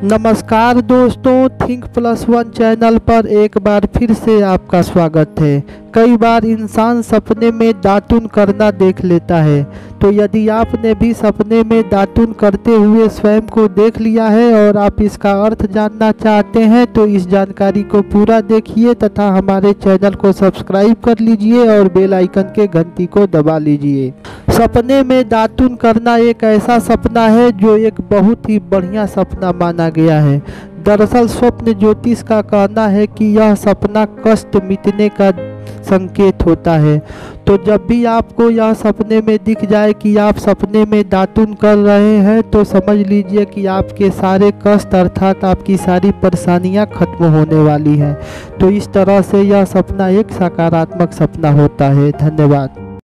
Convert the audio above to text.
नमस्कार दोस्तों, think plus one channel पर एक बार फिर से आपका स्वागत है। कई बार इंसान सपने में दातून करना देख लेता है। तो यदि आपने भी सपने में दातून करते हुए स्वयं को देख लिया है और आप इसका अर्थ जानना चाहते हैं तो इस जानकारी को पूरा देखिए तथा हमारे चैनल को सब्सक्राइब कर लीजिए और बेल आइकन के घंटी को दबा लीजिए। सपने में दातून करना एक ऐसा सपना है जो एक बहुत ही बढ़िया सपना माना गया है। दरअसल स्वप्न ज्योतिष का कहना है कि यह सपना कष्ट मिटने का संकेत होता है। तो जब भी आपको यह सपने में दिख जाए कि आप सपने में दातून कर रहे हैं तो समझ लीजिए कि आपके सारे कष्ट अर्थात आपकी सारी परेशानियां खत्म होने वाली हैं। तो इस तरह से यह सपना एक सकारात्मक सपना होता है। धन्यवाद।